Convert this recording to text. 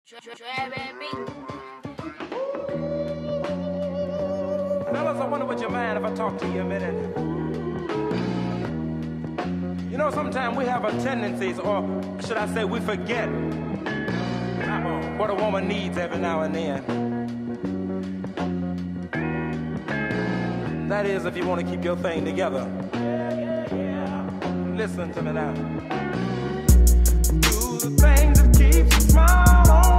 Fellas, I wonder would you mind if I talk to you a minute? You know, sometimes we have a tendencies, or should I say we forget what a woman needs every now and then. That is, if you want to keep your thing together. Listen to me now. Do the things that keep you smile on.